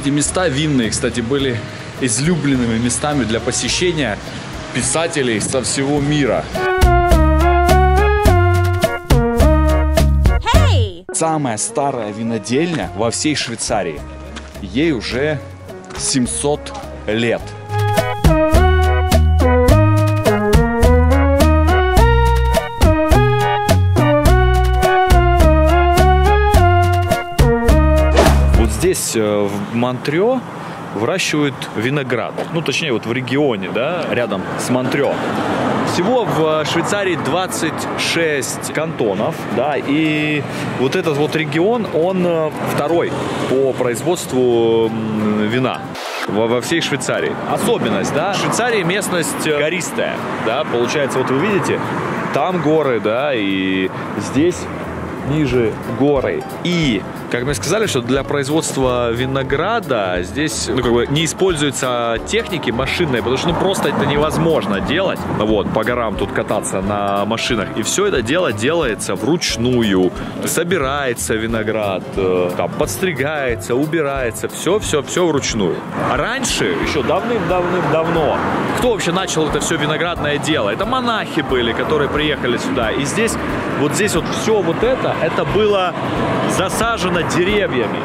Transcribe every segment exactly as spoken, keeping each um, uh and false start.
эти места винные, кстати, были излюбленными местами для посещения писателей со всего мира. Hey! Самая старая винодельня во всей Швейцарии. Ей уже семьсот лет. Здесь, в Монтрё, выращивают виноград. Ну, точнее, вот в регионе, да, рядом с Монтрё. Всего в Швейцарии двадцать шесть кантонов, да, и вот этот вот регион, он второй по производству вина во, во всей Швейцарии. Особенность, да, в Швейцарии местность гористая, да, получается, вот вы видите, там горы, да, и здесь ниже горы. И, как мы сказали, что для производства винограда здесь, ну, как бы не используются техники машинные, потому что, ну, просто это невозможно делать. Вот, по горам тут кататься на машинах. И все это дело делается вручную. Собирается виноград, там, подстригается, убирается. Все-все-все вручную. А раньше, еще давным-давным-давно, кто вообще начал это все виноградное дело? Это монахи были, которые приехали сюда. И здесь, вот здесь вот все вот это, это было засажено деревьями.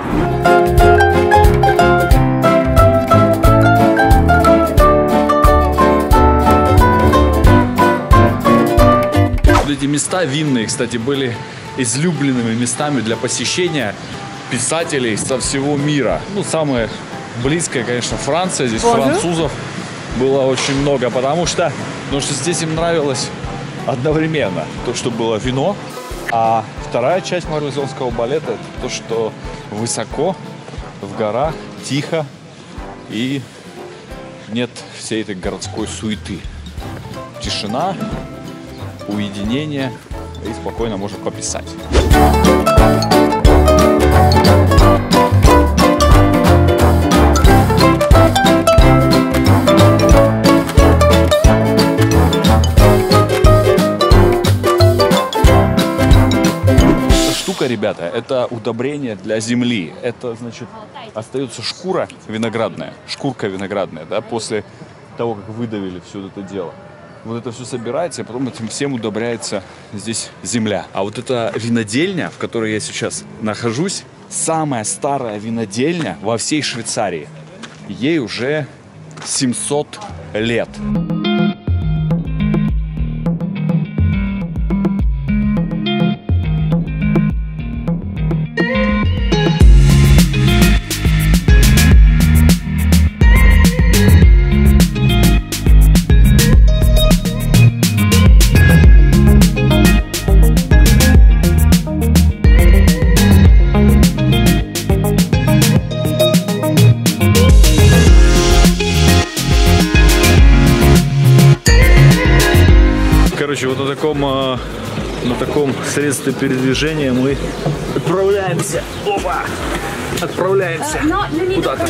Эти места винные, кстати, были излюбленными местами для посещения писателей со всего мира. Ну, самое близкое, конечно, Франция. Здесь французов было очень много, потому что, потому что здесь им нравилось одновременно то, что было вино, а вторая часть марлезонского балета — это то, что высоко, в горах, тихо и нет всей этой городской суеты. Тишина, уединение, и спокойно можно пописать. Ребята, это удобрение для земли. Это, значит, остается шкура виноградная, шкурка виноградная, да, после того, как выдавили все это дело. Вот это все собирается, и потом этим всем удобряется здесь земля. А вот эта винодельня, в которой я сейчас нахожусь, самая старая винодельня во всей Швейцарии. Ей уже семьсот лет. Короче, вот на таком, на таком средстве передвижения мы отправляемся. Опа! Отправляемся куда-то.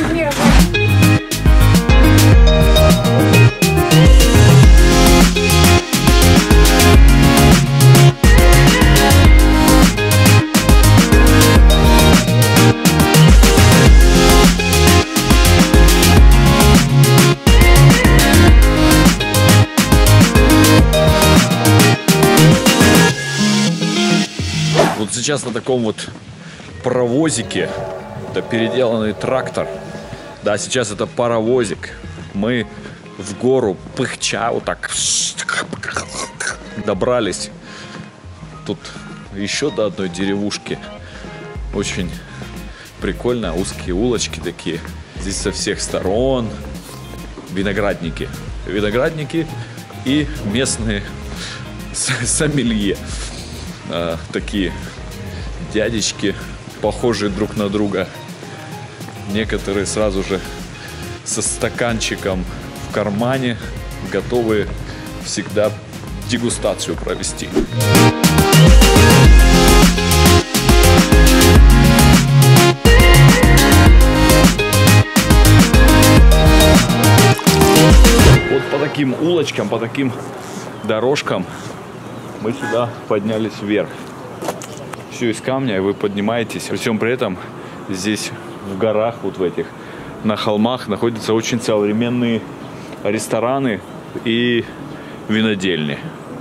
Вот сейчас на таком вот паровозике, это переделанный трактор, да, сейчас это паровозик, мы в гору пыхча вот так добрались тут еще до одной деревушки. Очень прикольно, узкие улочки такие, здесь со всех сторон виноградники, виноградники и местные сомелье. А, такие дядечки, похожие друг на друга. Некоторые сразу же со стаканчиком в кармане, готовые всегда дегустацию провести. Вот по таким улочкам, по таким дорожкам мы сюда поднялись вверх. Все из камня, и вы поднимаетесь. При всем при этом здесь в горах, вот в этих, на холмах находятся очень современные рестораны и винодельни.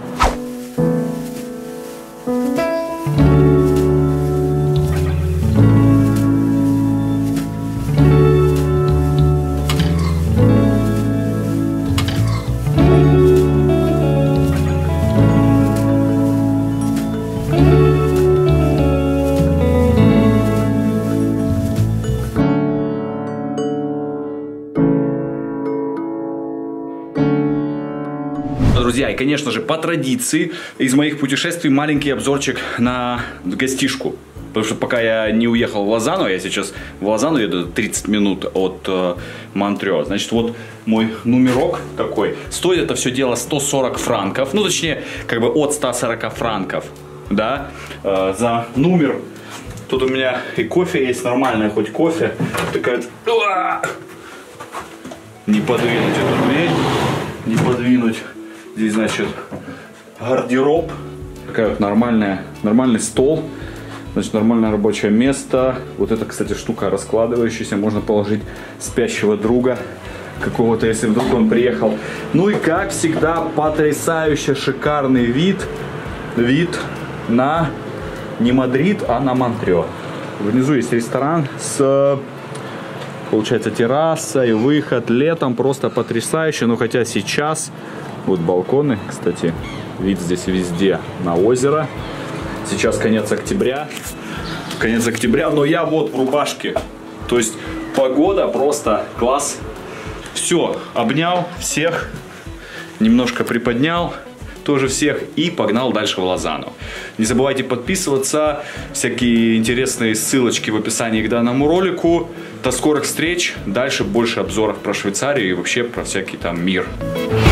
Друзья, и, конечно же, по традиции из моих путешествий маленький обзорчик на гостишку. Потому что пока я не уехал в Лозанну, я сейчас в Лозанну еду тридцать минут от э, Монтрё. Значит, вот мой номерок такой. Стоит это все дело сто сорок франков. Ну, точнее, как бы от ста сорока франков, да, э, за номер. Тут у меня и кофе есть, нормальная хоть кофе. Такая... Не подвинуть эту дверь, не подвинуть. Здесь, значит, гардероб. Такая вот нормальная, нормальный стол. Значит, нормальное рабочее место. Вот это, кстати, штука раскладывающаяся. Можно положить спящего друга какого-то, если вдруг он приехал. Ну и, как всегда, потрясающе шикарный вид. Вид на не Мадрид, а на Монтрё. Внизу есть ресторан с... Получается, терраса и выход летом просто потрясающе. Но хотя сейчас... Вот балконы, кстати, вид здесь везде на озеро. Сейчас конец октября. Конец октября, но я вот в рубашке. То есть погода просто класс. Все, обнял всех, немножко приподнял тоже всех и погнал дальше в Лозанну. Не забывайте подписываться, всякие интересные ссылочки в описании к данному ролику. До скорых встреч, дальше больше обзоров про Швейцарию и вообще про всякий там мир.